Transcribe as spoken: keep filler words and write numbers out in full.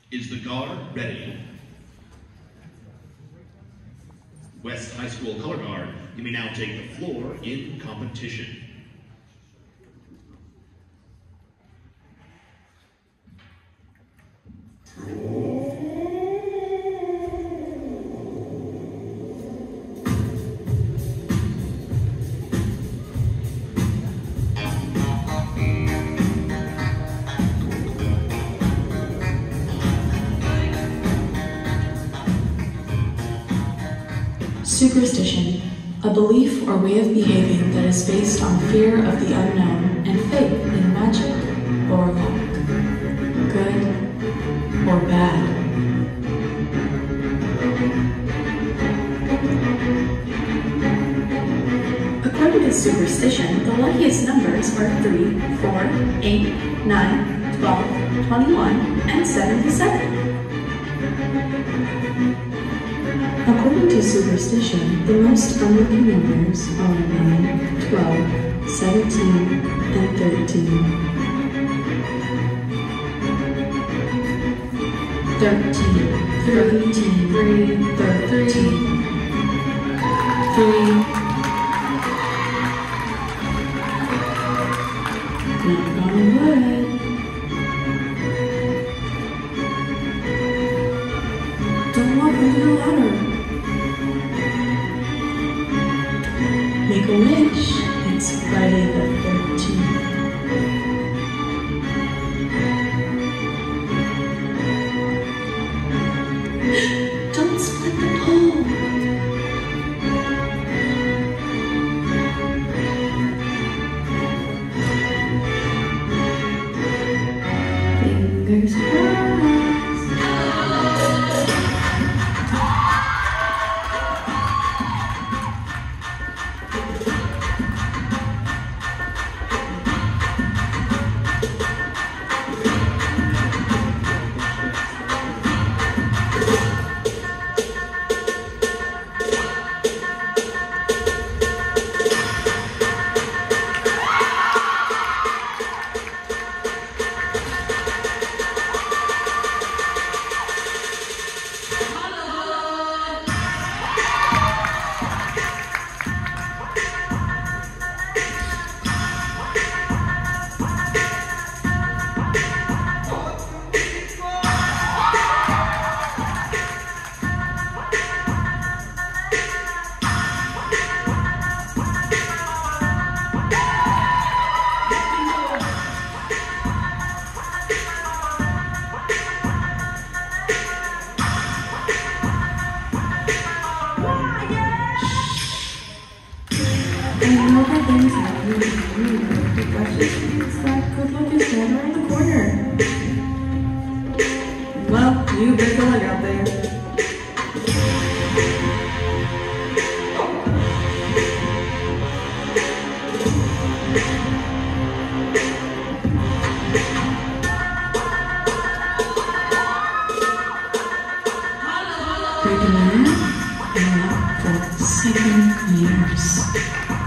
Is the guard ready? West High School color guard, you may now take the floor in competition. Superstition, a belief or way of behaving that is based on fear of the unknown and faith in magic or luck, good or bad. According to superstition, the luckiest numbers are three, four, eight, nine, twelve, twenty-one, and seventy-seven. According to superstition, the most unlucky numbers are nine, twelve, seventeen, and thirteen. thirteen, thirteen, three, thirteen, three. Knock on wood. Don't walk under the ladder. Make a wish. It's Friday the thirteenth. Don't split the pole. Fingers crossed. And you know how things happen when you know the question is that good luck is right around the corner. Well, you better look out there. Breaking in and out for seven years.